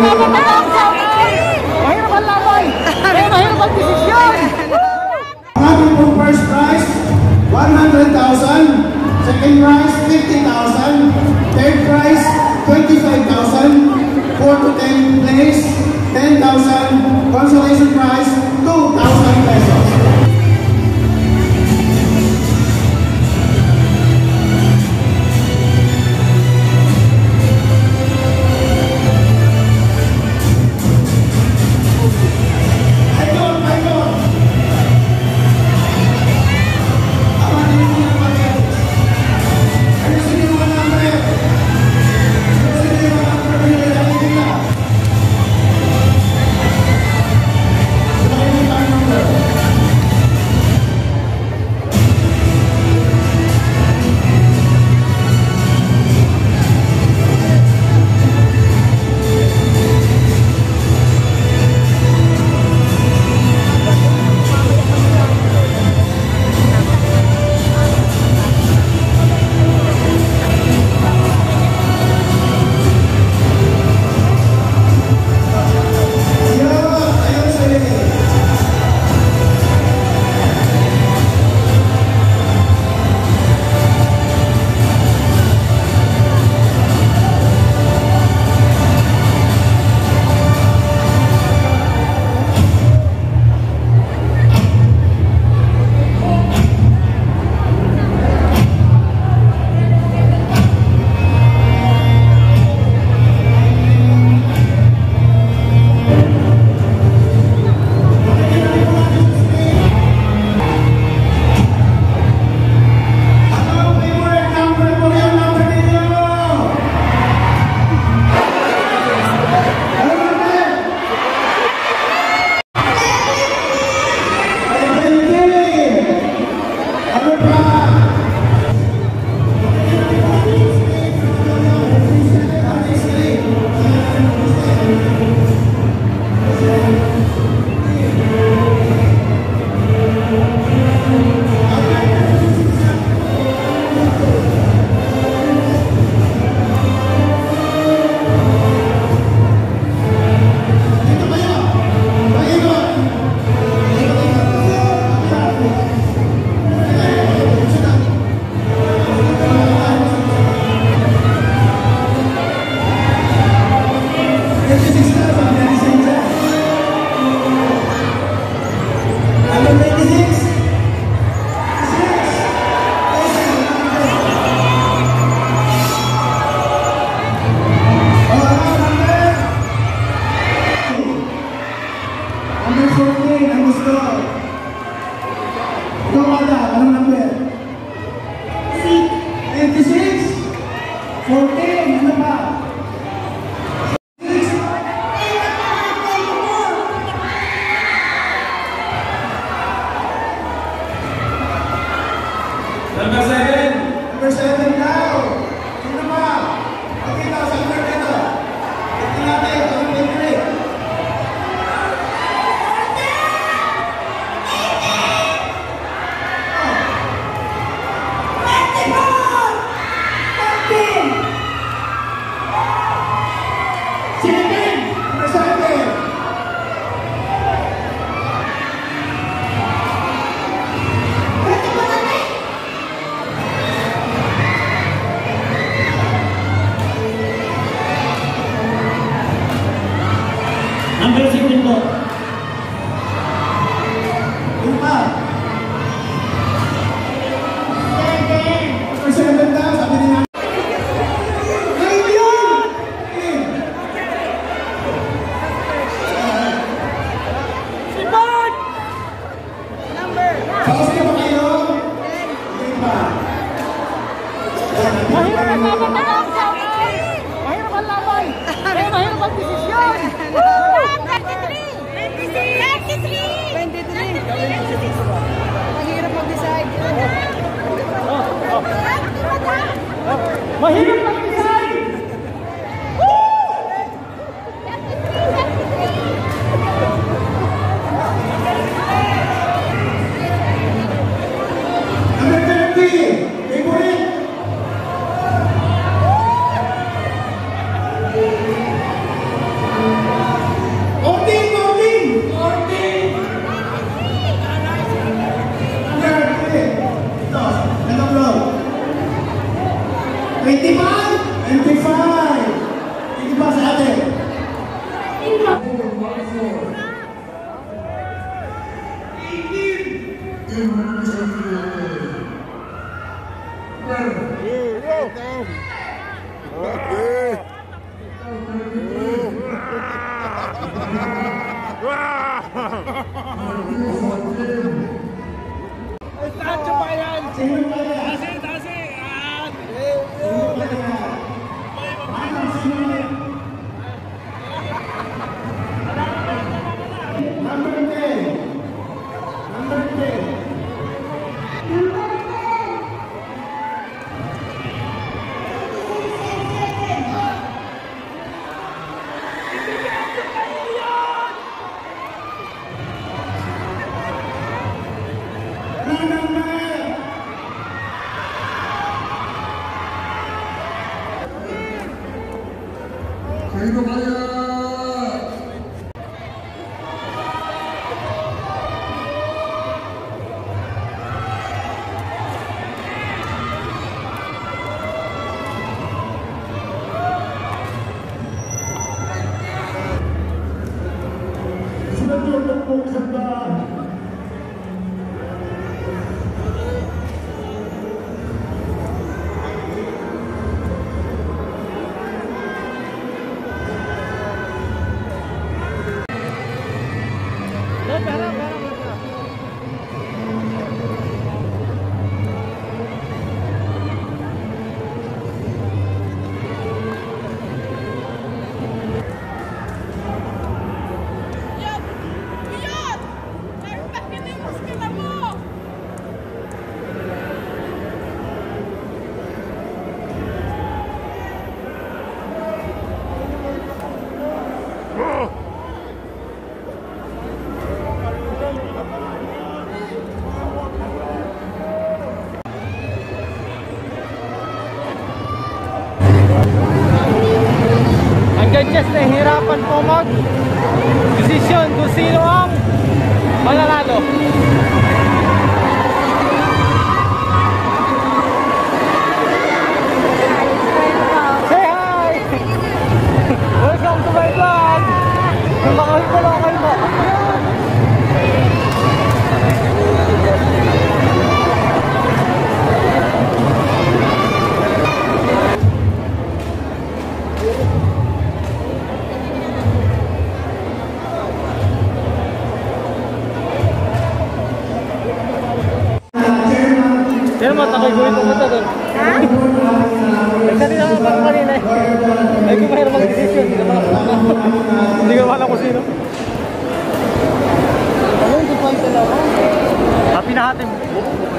Mahirap ang laban. Mahirap ang desisyon. Ating pong first prize, 100,000. Second prize, 50,000. Third prize, 25,000. 4 to 10 place, 10,000. Consolation prize, 2,000 pesos. Number 7 now. Sino pa? Okay na, sa number dito. Ito natin, ito ang favorite. Number 7 po. Yung pa. 7 daw, sabi nila. Mahirap ang laban. Mahirap ang desisyon. Just nahihirapan po mag-desisyon kung sino ang mananalo. Say hi! Welcome to my vlog! Makakahit ko lang kayo ba? Yan naman, takay ko ito mata doon. Ha? Nagsabi naman parang kanina eh. Ay kung mahirap mag-desisyon, hindi ka mahala kung sino. Ano yung dupay talaga? Pinahatin mo.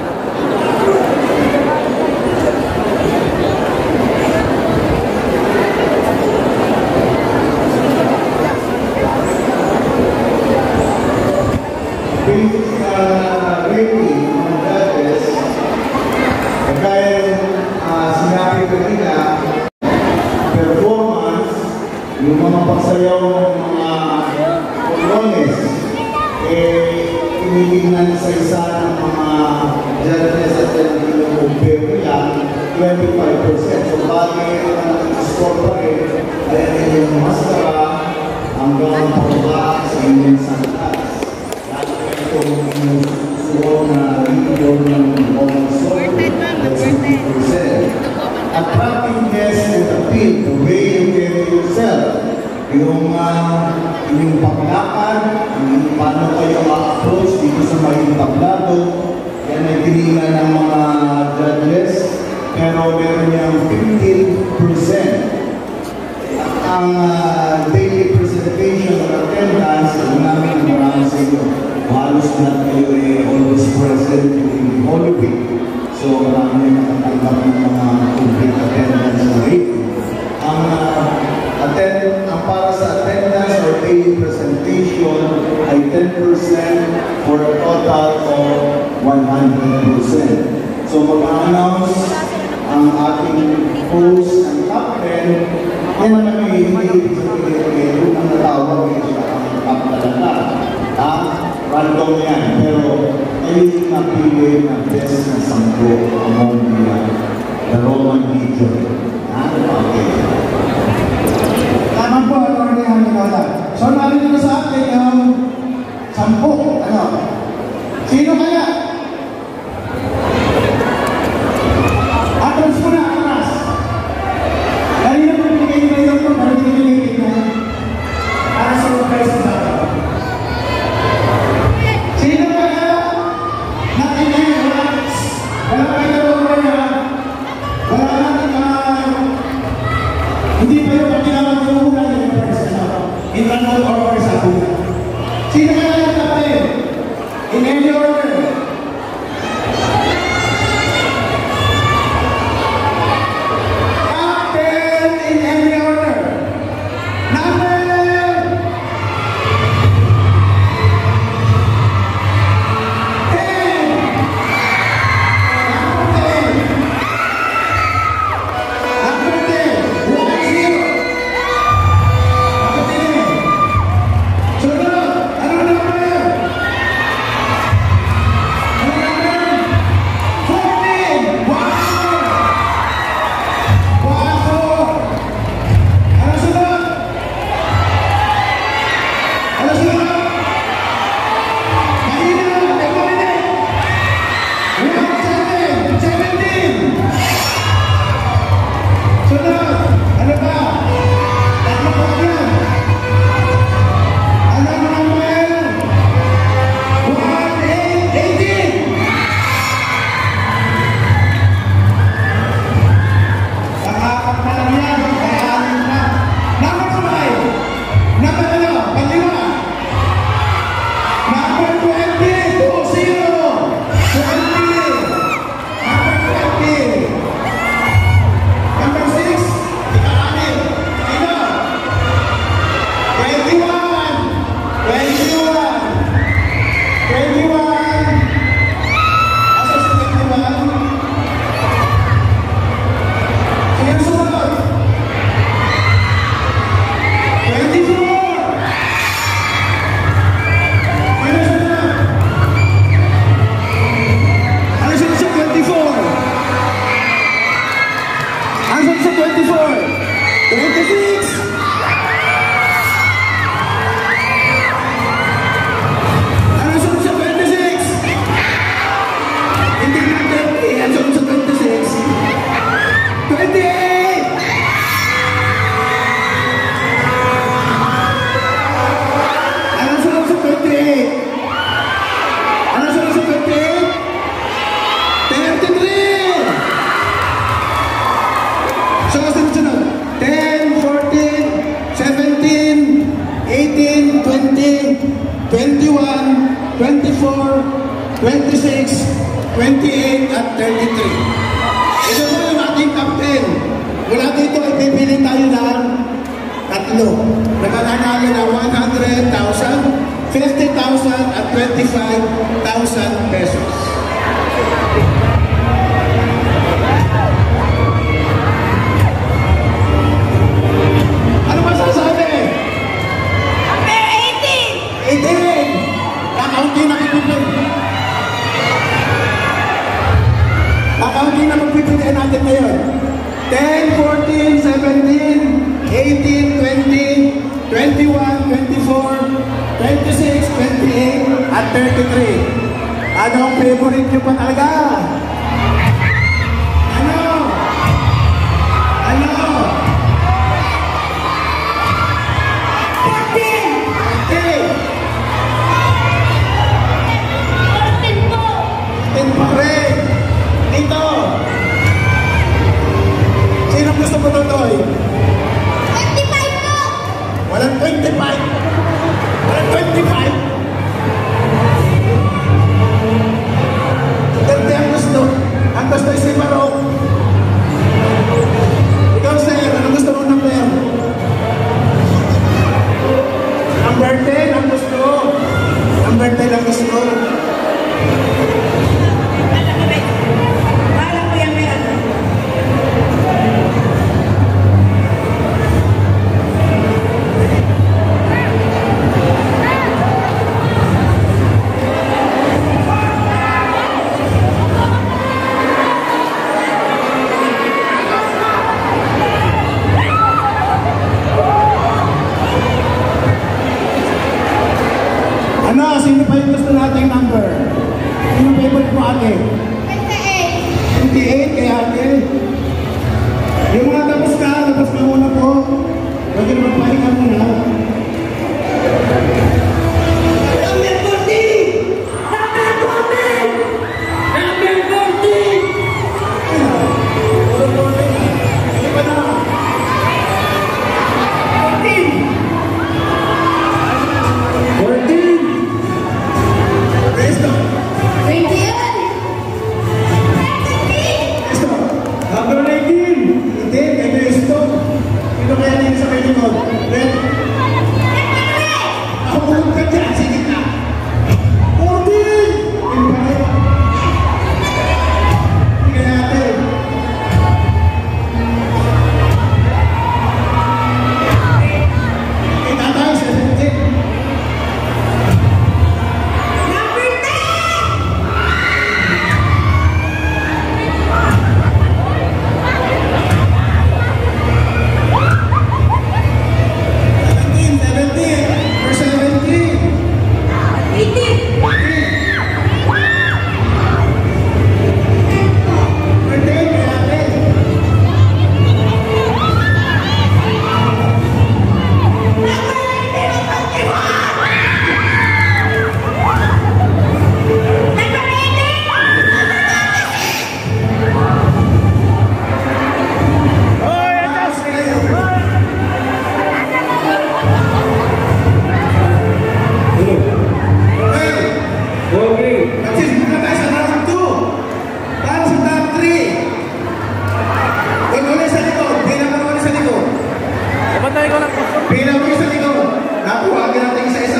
Yung mga pagsayaw ng mga kolones, tinitingnan sa isa ng mga judges at yung nila, 25%. So, bagay ang score pa rin, dahil yung maskara hanggang pababa sa inyong santas. Lalo itong susuot na video ng mga score, 30%. Attractiveness would appeal the way you carry yourself. Yung paglakad, paano kayo ma-approach dito sa may tablado, yan ay tinignan ng mga judges, pero meron niyang 15%. Ang daily presentation or attendance, ang namin marami sa inyo. Halos na kayo ay always present in Holy Week. So, marami nakatanggap ng mga complete attendance rate. Ang para sa attendance or daily presentation ay 10% for a total of 100%. So, mag-announce ang ating host and captain, yan ang nag-iibig sa pinag-iibig ang natawag siya ang top talaga. Random yan, pero ay napili na best na sampo among the Roman Legion. Okay. Tama po, Atty. Hanggang. So, narinig na sa 21, 24, 26, 28, at 33. Ito po yung ating captain. Mula dito, ipipili tayo ng tatlo. Nakalanalo na 100,000, 50,000, at 25,000 pesos. Ano masasabi? Number 18! 18! Kakaunti na pipiliin. Kakaunti na magpipiliin natin ngayon. 10, 14, 17, 18, 20, 21, 24, 26, 28, at 33. Ano ang favorite nyo pa talaga? Ano? Ano? 14 po! 10 pa rin. Ito. Sino gusto mo tutoy? 25 po! Walang 25. Walang 25. 30 ang gusto. Ang gusto is si Marok. Ikaw, sir, ano gusto mong number? Number 10 ang gusto. Number 10 ang gusto. Bahala ko yan may ano. Ano? Sino pa yung gusto nating number? Sino favorite mo, ate? 28! 28 kay ate. Yung mga tapos ka muna po. Huwag yung magpahinga muna. Number 14! Number 14! Number 14! Hindi pa na. 14! Resto! 28! Resto! Number 19! Hindi, kay Resto. Sino kaya din sa kayo mo? Red? Ako pumunta ka dyan, sige na! 14! Hindi pa rin. Sige natin. Kita tayo, 17. Number 10! Pantay ko lang po. Pila mo yung sa likod. Nakuha natin isa-isa.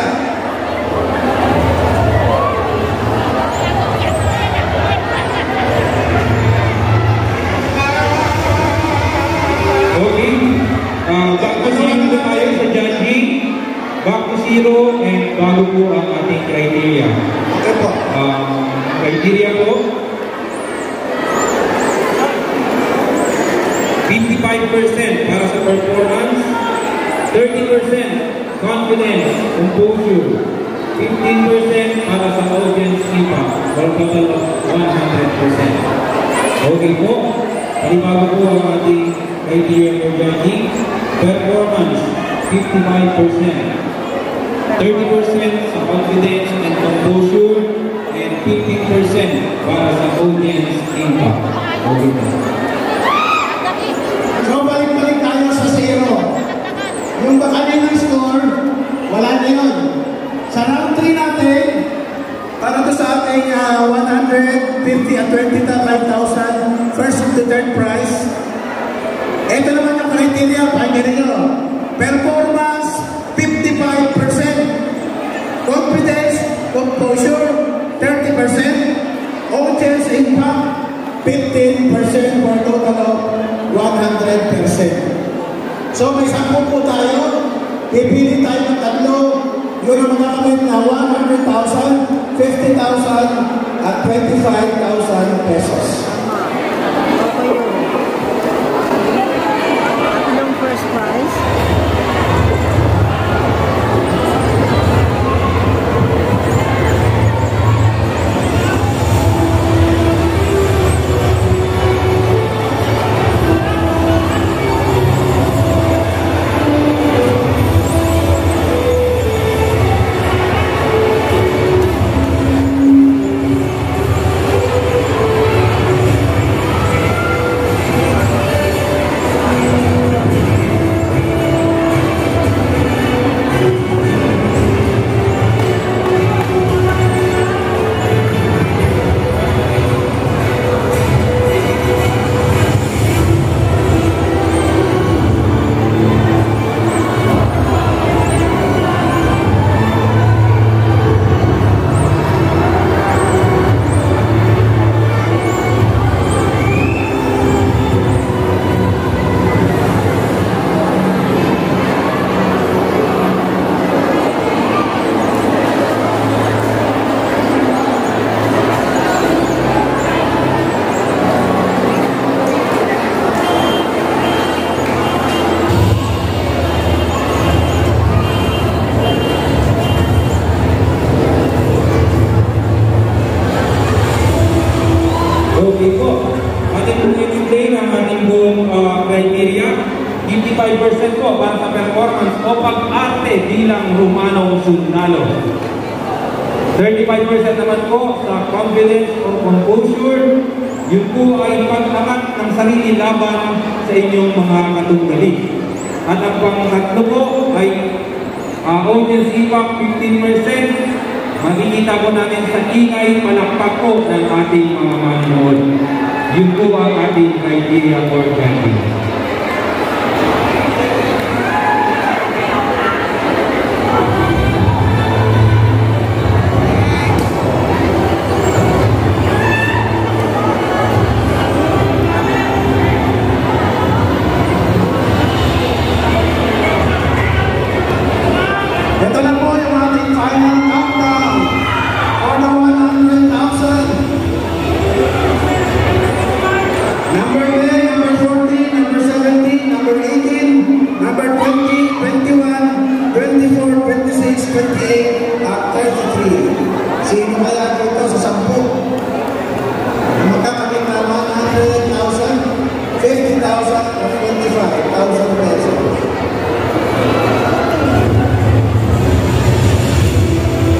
Okay. Back to zero na tayo sa judging. Back to zero and bago po ang ating criteria. Okay po. Criteria po. 55% para sa performance, 30% confidence, composure, 15% para sa audience impact, for a total of 100%. Okay po, palibago po ang ating criteria for judging. Performance, 55%, 30% sa confidence and composure, and 15% para sa audience impact. Okay po. So, balik-balik tayo sa zero. Yung bakanin ng score, wala na yun. 150 at 25,000 first to third prize. Ito naman yung criteria, pakinggan nyo. Performance, 55%. Confidence, composure, 30%. Audience impact, 15% for a total of 100%. So may 10 po tayo. Pipili tayo ng tatlo. Yun ang makakamit na 100,000, 50,000, at 25,000 pesos. Ilang first prize? Okay po. Ating pong i-explain ang ating pong criteria. 55% po para sa performance o pag-arte bilang Romano Sundalo. 35% naman po sa confidence or composure. Yun po ay pag-angat ng sarili laban sa inyong mga katunggali. At ang pang-tatlo po ay audience impact 15%. Makikita po natin sa ingay palakpak po ng ating mga manonood. Yun po ang ating criteria for judging. Ito na po yung ating final countdown for the 100,000. Number 10, number 14, number 17, number 18, number 20, 21, 24, 26, 28, at 33. Sino kaya dito sa 10? Magkakamit na 100,000, 50,000, at 25,000 pesos.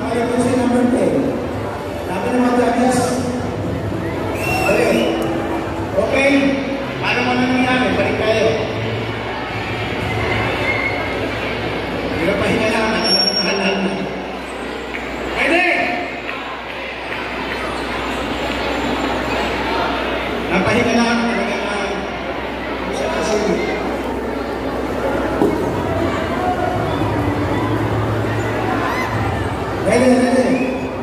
tayo po si number 10. Sabi naman judges. Okay. Okay. Paano mo nangyayari? Balik tayo. Hindi ka pahinga lang. Nakalahan na. Pwede! Napahinga lang. Talaga na. Isa kasi. Pwede.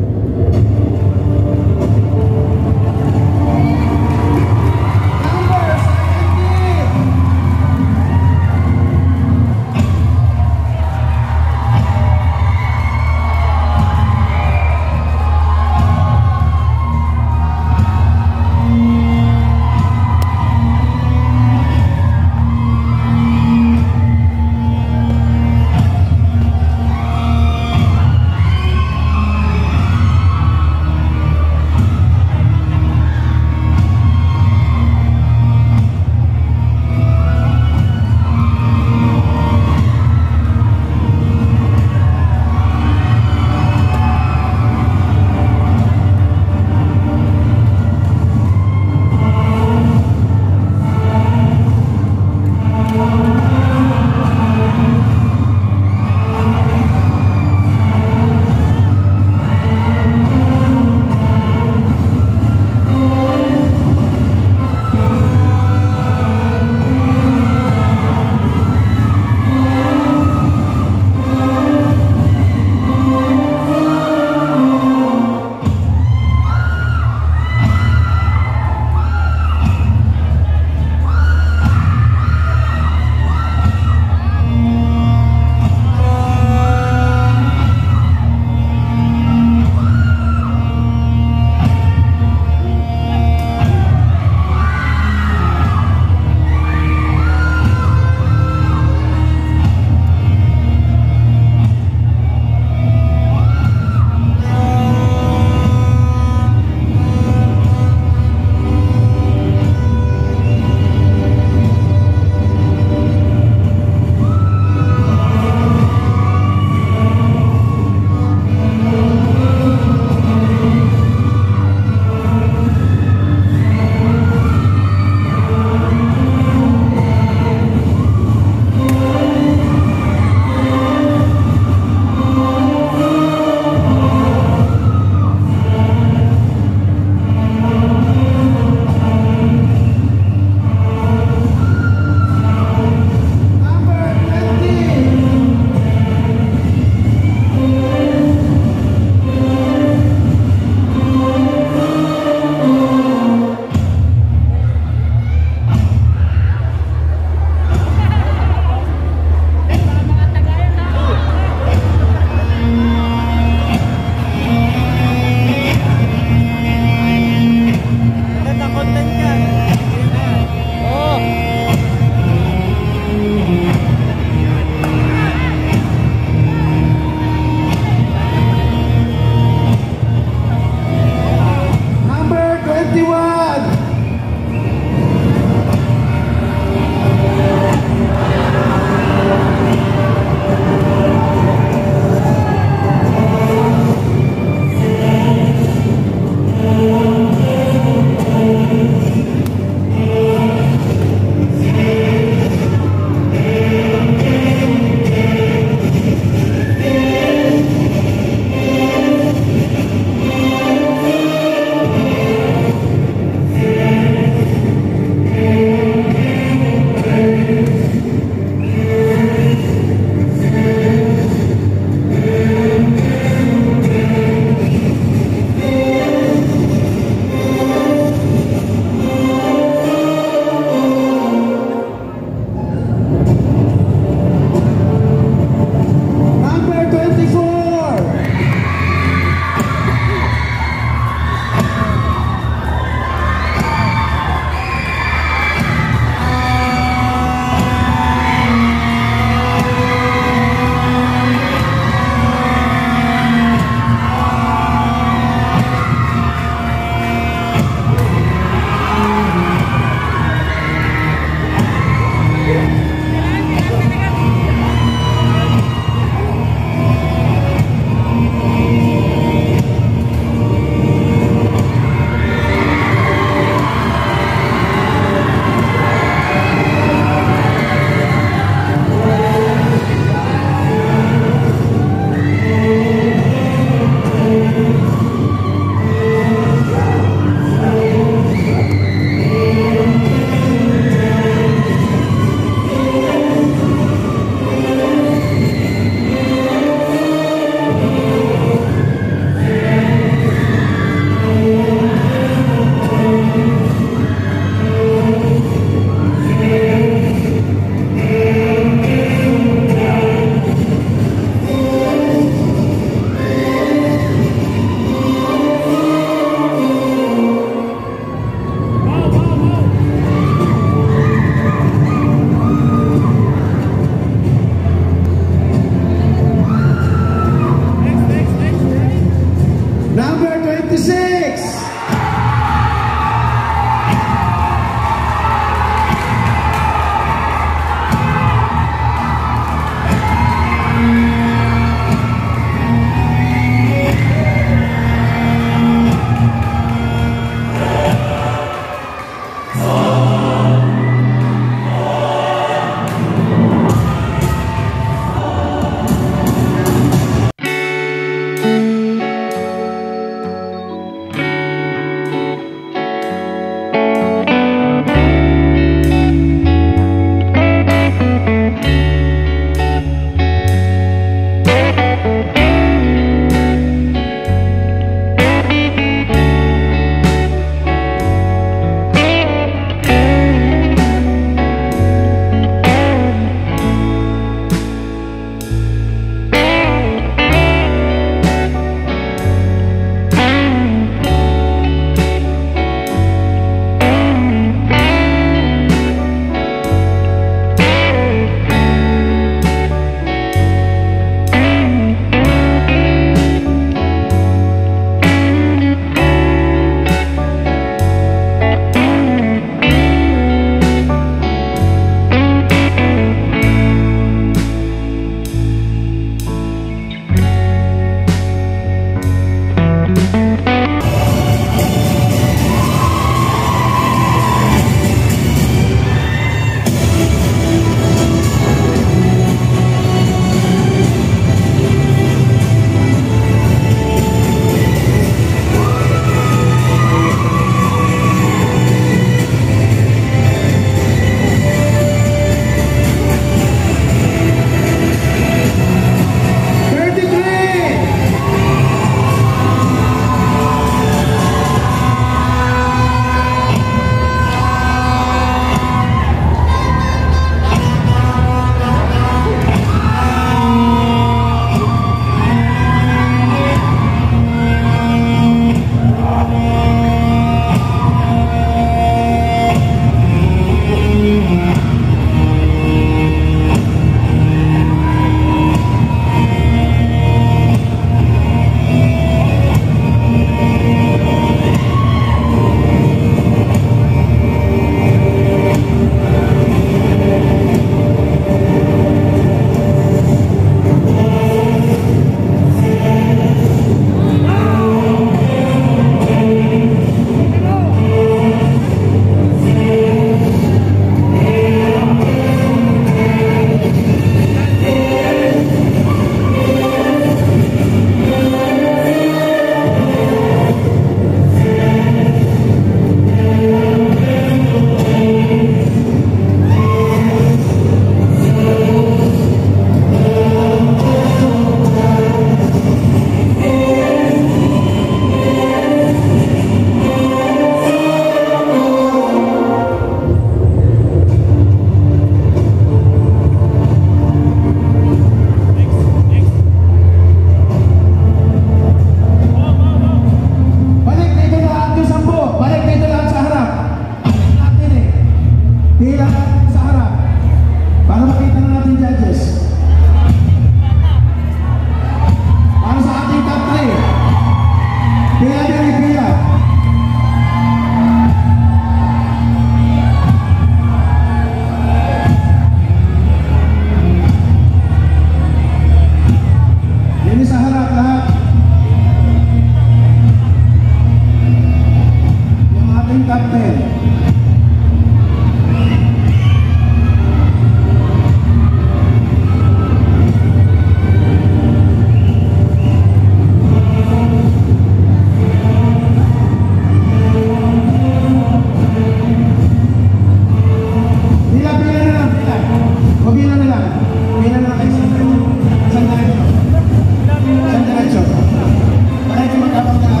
Saan diretso? Saan diretso? Para hindi magkapagdaan.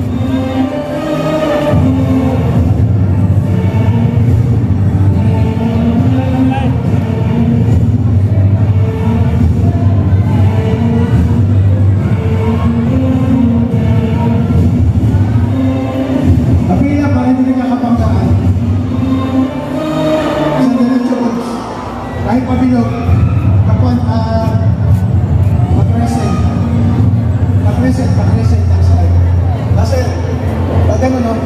Kapila, para hindi nakakapagdaan. Saan diretso? Kahit pabilog. Kapon, mag-reset. Mag-reset lang sa akin. Kasi, pag ano, no?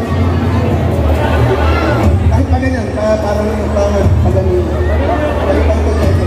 Kahit pa ganyan, parang pag ano, kahit pa ganyan.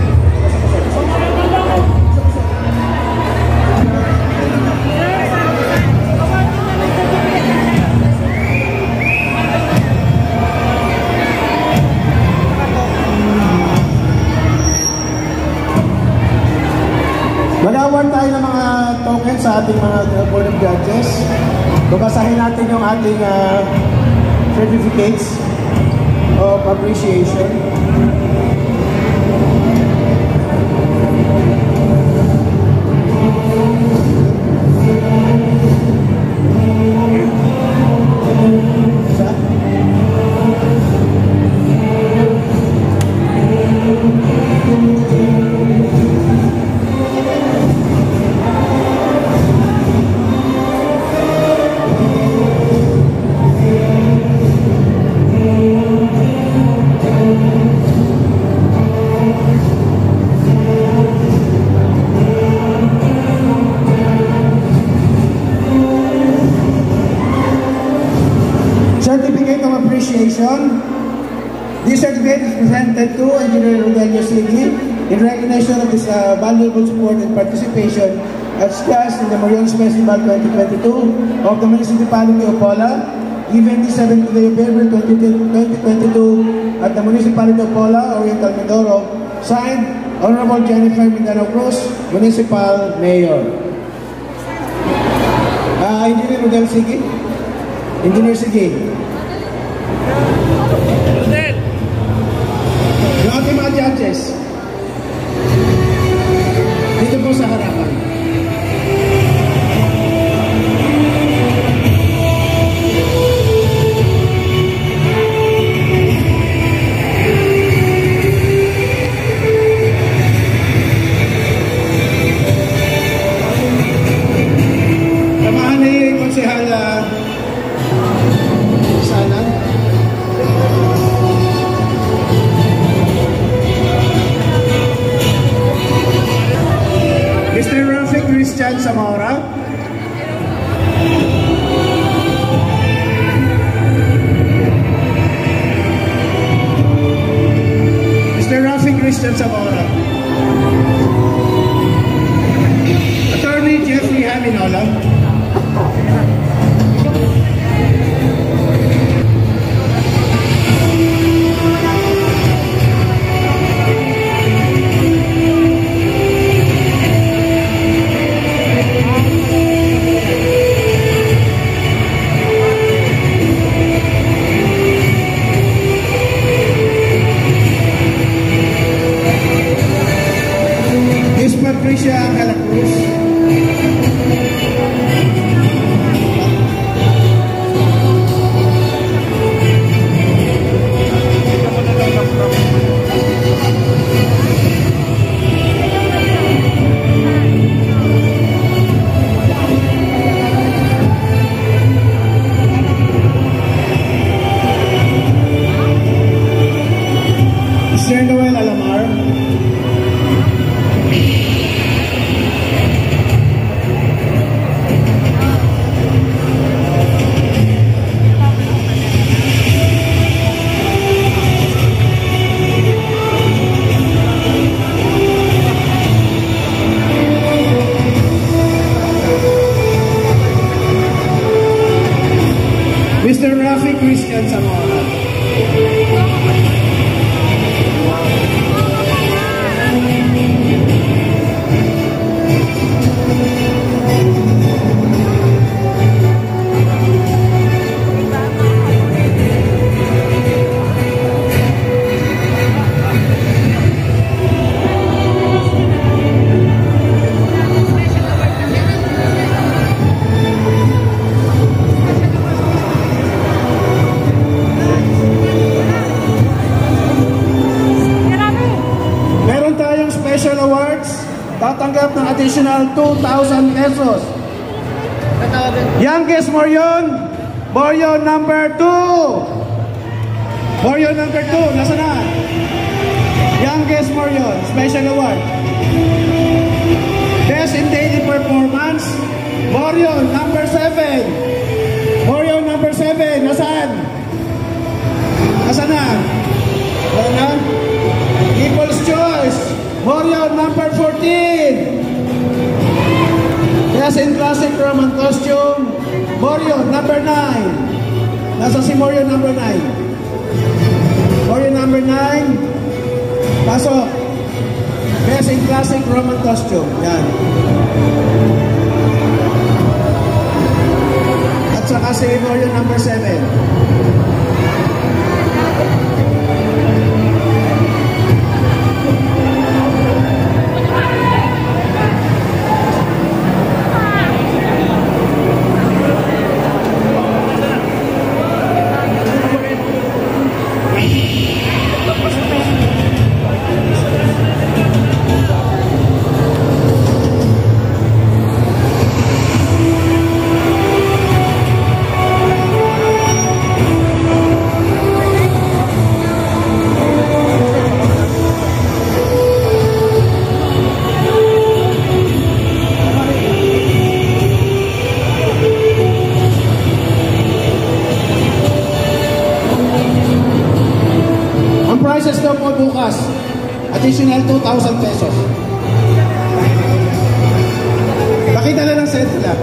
Mag-award tayo ng mga tokens sa ating mga Board of Judges. Babasahin natin yung ating certificates of appreciation. Certificate of Appreciation. This certificate is presented to Engineer Rogelio Sigui in recognition of his valuable support and participation as guest in the Mariones Festival 2022 of the Municipality of Pola, given the 7th day of April 2022 at the Municipality of Pola, Oriental Mindoro, signed Honorable Jennifer Mindanao Cruz, Municipal Mayor. Engineer Rogelio Sigui. Engineer Sige. Yung ating mga judges, dito po sa harapan. Samahan ni Konsehal sana. Mr. Rafi Christian Zamora. Mr. Rafi Christian Zamora. Attorney Jeffrey Haminola. Miss Patricia Calacruz. Mr. Noel Alamar. Mr. Rafi Christian Zamora. additional 2,000 pesos. Youngest Morion, Morion number 2. Morion number 2, nasa na? Youngest Morion, special award. Best in daily performance, Morion number 7. Morion number 7, nasaan? Nasaan na? Wala na? People's Choice, Morion number 14. Best in classic Roman costume, Morion number 9. Nasa si Morion number 9? Morion number 9. Pasok. Best in classic Roman costume. Yan. At saka si Morion number 7. Prices daw po bukas, additional 2,000 pesos. Pakita na lang set lang.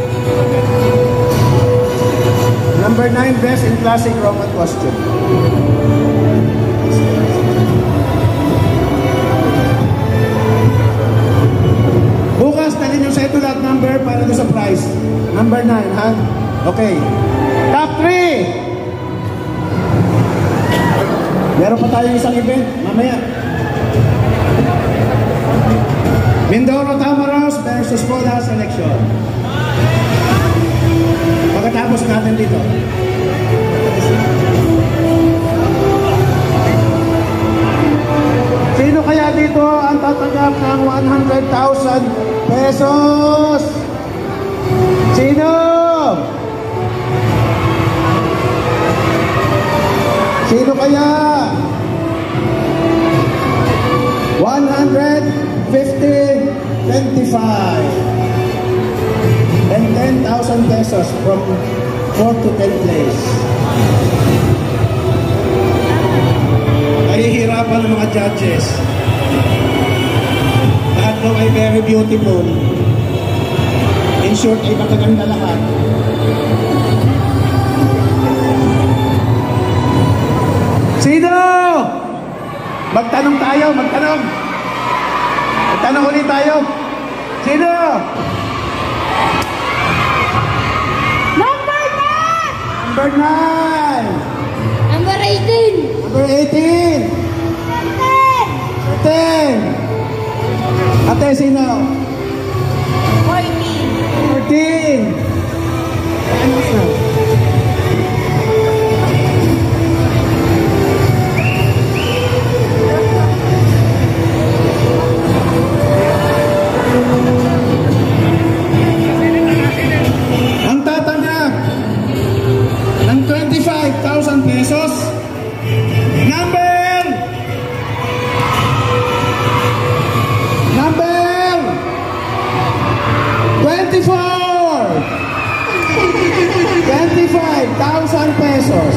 Number 9, best in classic Roman costume. Bukas, talin yung set lot number para doon sa price. Number 9, ha? Okay. Top 3! Meron pa tayong isang event, mamaya. Mindoro Tamaros versus Poda Selection. Pagkatapos natin dito. Sino kaya dito ang tatanggap ng 100,000 pesos? Sino? Sino kaya? 150, 25 and 10,000 pesos from 4th to 10th place. Nahihirapan ng mga judges. Lahat daw ay very beautiful. In short, ay magaganda lahat. Sino? Magtanong tayo, magtanong. Magtanong ulit tayo. Sino? Number 9! Number 9. Number 18! Number 18. 10. Ate, sino? 14. 14. Ang tatanggap ng 25,000 pesos, number 24. 25,000 pesos.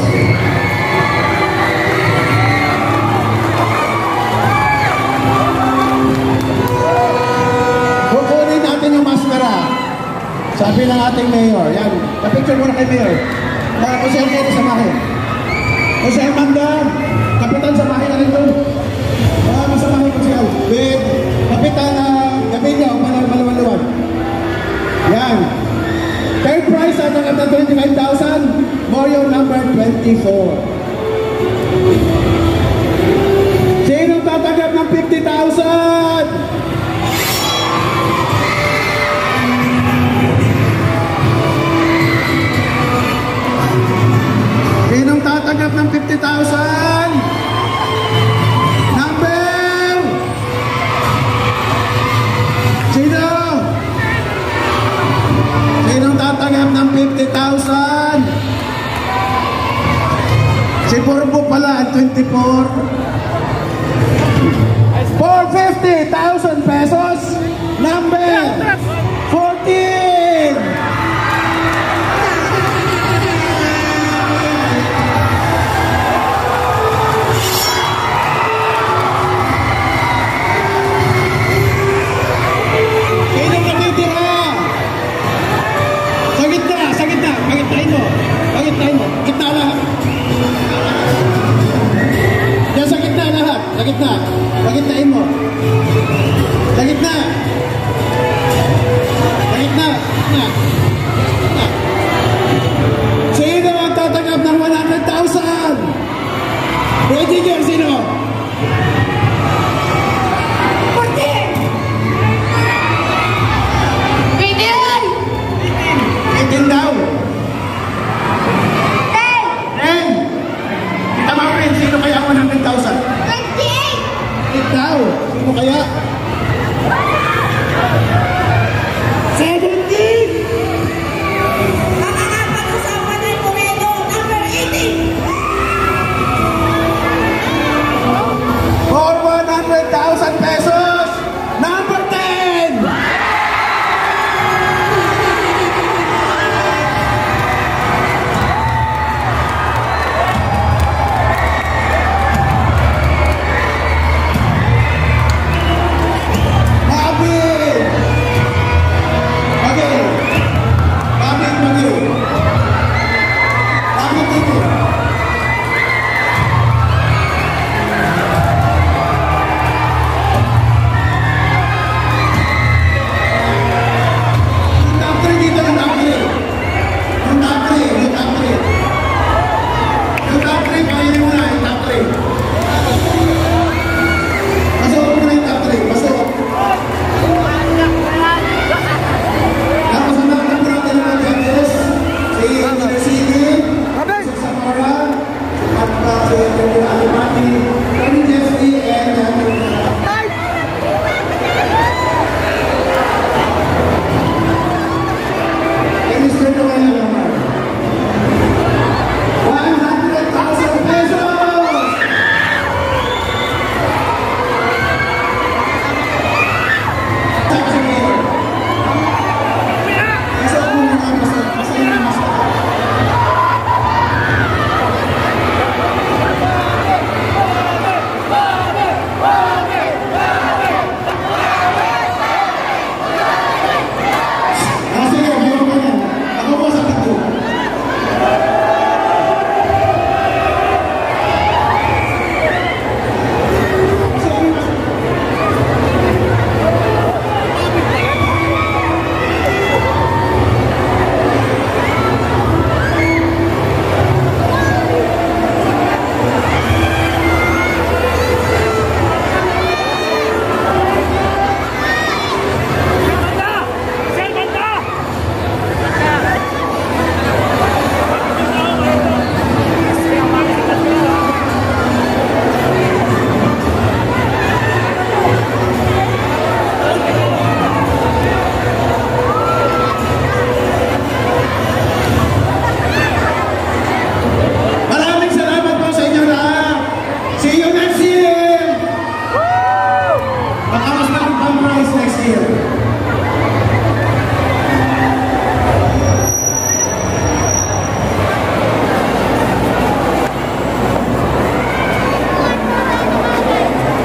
Kukunin natin yung maskara. Sabi ng ating mayor, yan. Kapicture muna kay mayor. Jose Almeida, samahin. Jose Armando, kapitan, samahin na rin doon. Masamahin ko siya. With kapitan Gabilio, Malawan. Yan. Third prize at ang 25,000, Morio number 24. Sino tatanggap ng 50,000? Sinong tatanggap ng 50,000? Number? Sino? Corvo pala ang 24. 450,000 pesos. Number 14. Sino natitira? Sa gitna, sa gitna. Pagitnain mo. Pagitnain mo. Gitna lahat. Diyan sa gitna lahat. Sa gitna. Pagitnain mo. Sa gitna. Sa gitna. Gitna. Gitna. Sino ang tatanggap ng 100,000? Ready nyo, sino? 18 daw. 10. Tama ko rin, sino kaya ang 100,000? 8 daw. Sino kaya? 17. Makakapag-usapan ng Corredo, number 18. For 100,000 pesos, number 10.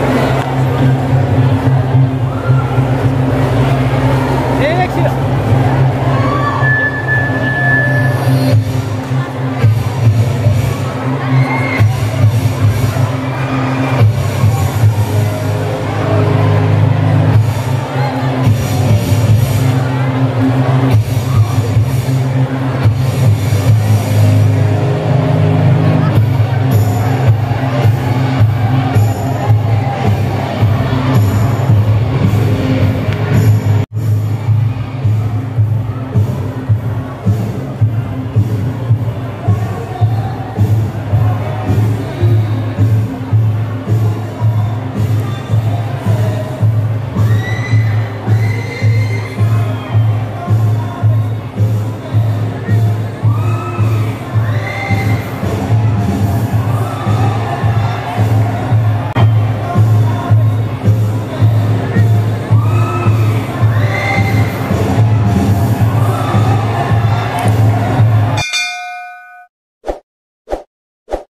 Next year.